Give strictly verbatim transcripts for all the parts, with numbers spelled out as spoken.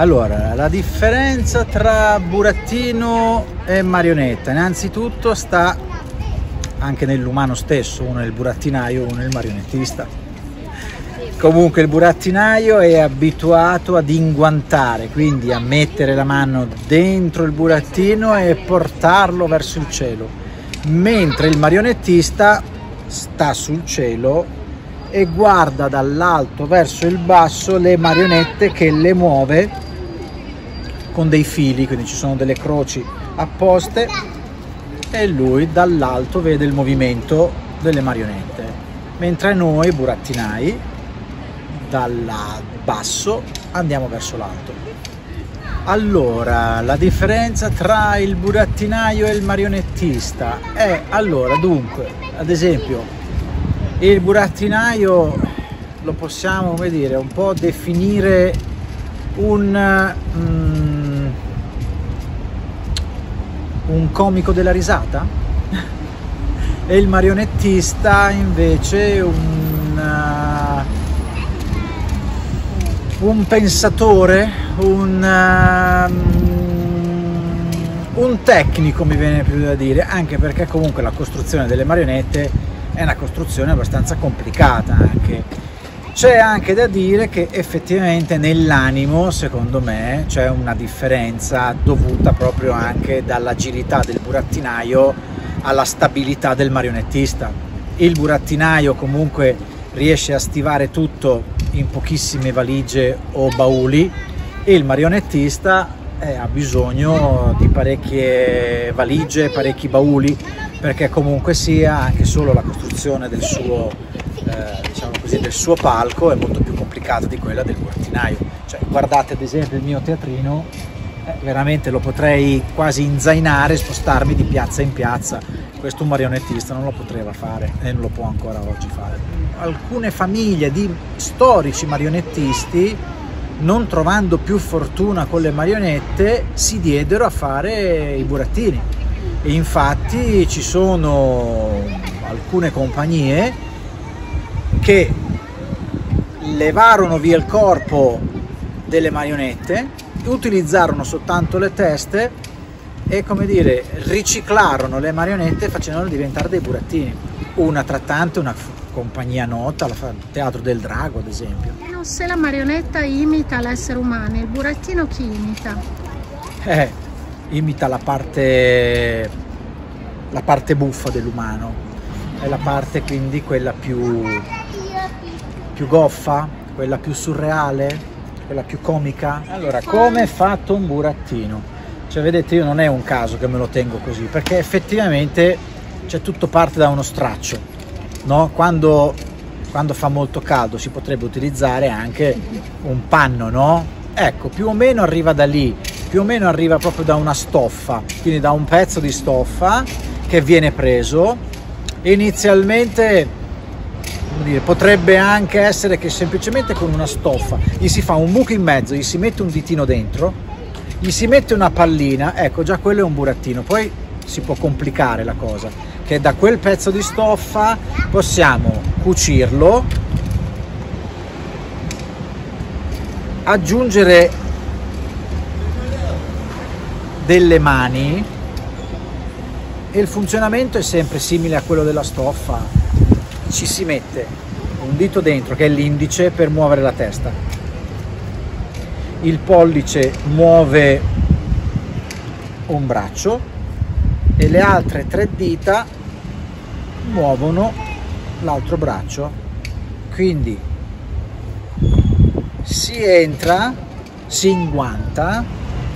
Allora, la differenza tra burattino e marionetta innanzitutto sta anche nell'umano stesso, uno è il burattinaio, uno è il marionettista. Comunque il burattinaio è abituato ad inguantare, quindi a mettere la mano dentro il burattino e portarlo verso il cielo, mentre il marionettista sta sul cielo e guarda dall'alto verso il basso le marionette che le muove con dei fili, quindi ci sono delle croci apposte e lui dall'alto vede il movimento delle marionette, mentre noi burattinai dal basso andiamo verso l'alto. Allora, la differenza tra il burattinaio e il marionettista è, allora, dunque, ad esempio, il burattinaio lo possiamo, come dire, un po' definire un, um, un comico della risata e il marionettista invece un, uh, un pensatore, un, uh, un tecnico, mi viene più da dire, anche perché comunque la costruzione delle marionette è una costruzione abbastanza complicata anche. C'è anche da dire che effettivamente nell'animo, secondo me, c'è una differenza dovuta proprio anche dall'agilità del burattinaio alla stabilità del marionettista. Il burattinaio comunque riesce a stivare tutto in pochissime valigie o bauli e il marionettista eh, ha bisogno di parecchie valigie, parecchi bauli, perché comunque sia anche solo la costruzione del suo Eh, diciamo così, del suo palco è molto più complicata di quella del burattinaio. Cioè, guardate ad esempio il mio teatrino, eh, veramente lo potrei quasi inzainare, spostarmi di piazza in piazza. Questo un marionettista non lo poteva fare e non lo può ancora oggi fare. Alcune famiglie di storici marionettisti, non trovando più fortuna con le marionette, si diedero a fare i burattini e infatti ci sono alcune compagnie che levarono via il corpo delle marionette, utilizzarono soltanto le teste e, come dire, riciclarono le marionette facendole diventare dei burattini. Una tra tante, una compagnia nota, il Teatro del Drago ad esempio. Se la marionetta imita l'essere umano, il burattino chi imita? Eh, imita la parte, la parte buffa dell'umano, è la parte quindi quella più più goffa, quella più surreale, quella più comica. Allora, come è fatto un burattino? Cioè, vedete, io non è un caso che me lo tengo così, perché effettivamente c'è tutto parte da uno straccio, no? Quando, quando fa molto caldo si potrebbe utilizzare anche un panno, no? Ecco, più o meno arriva da lì, più o meno arriva proprio da una stoffa, quindi da un pezzo di stoffa che viene preso. Inizialmente potrebbe anche essere che semplicemente con una stoffa gli si fa un buco in mezzo, gli si mette un ditino dentro, gli si mette una pallina, ecco, già quello è un burattino. Poi si può complicare la cosa, che da quel pezzo di stoffa possiamo cucirlo, aggiungere delle mani e il funzionamento è sempre simile a quello della stoffa. Ci si mette un dito dentro che è l'indice per muovere la testa, il pollice muove un braccio e le altre tre dita muovono l'altro braccio, quindi si entra, si inguanta,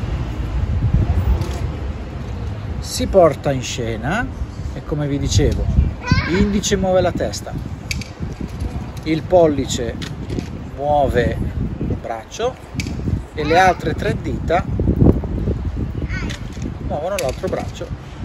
si porta in scena e, come vi dicevo, l'indice muove la testa, il pollice muove un braccio e le altre tre dita muovono l'altro braccio.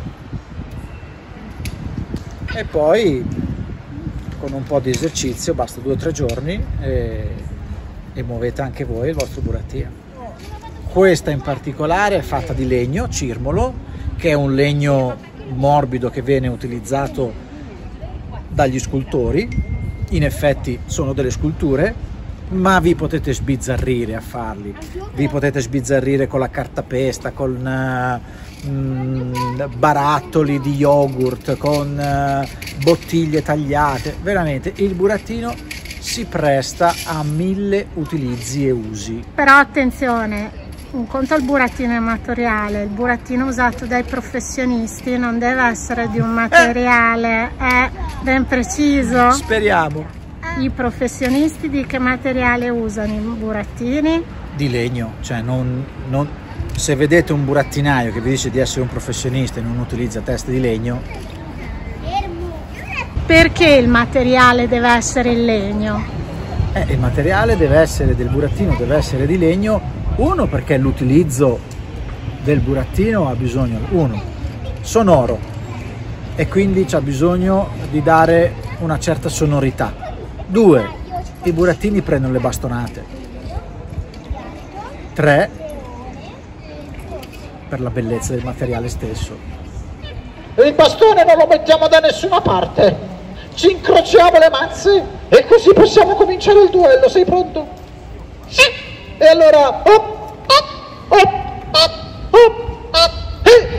E poi con un po' di esercizio, basta due o tre giorni e, e muovete anche voi il vostro burattino. Questa in particolare è fatta di legno cirmolo, che è un legno morbido che viene utilizzato dagli scultori. In effetti sono delle sculture, ma vi potete sbizzarrire a farli, vi potete sbizzarrire con la cartapesta, con uh, mh, barattoli di yogurt, con uh, bottiglie tagliate. Veramente il burattino si presta a mille utilizzi e usi. Però attenzione, un conto il burattino amatoriale, il burattino usato dai professionisti non deve essere di un materiale eh, ben preciso. Speriamo. I professionisti di che materiale usano i burattini? Di legno, cioè non, non, se vedete un burattinaio che vi dice di essere un professionista e non utilizza teste di legno. Perché il materiale deve essere il legno? Eh, il materiale deve essere del burattino, deve essere di legno, uno perché l'utilizzo del burattino ha bisogno, uno, sonoro, e quindi c'ha bisogno di dare una certa sonorità. Due, i burattini prendono le bastonate. Tre, per la bellezza del materiale stesso. Il bastone non lo mettiamo da nessuna parte, ci incrociamo le mazze e così possiamo cominciare il duello. Sei pronto? Sì! E allora, op, op, op, op, op, op, eh.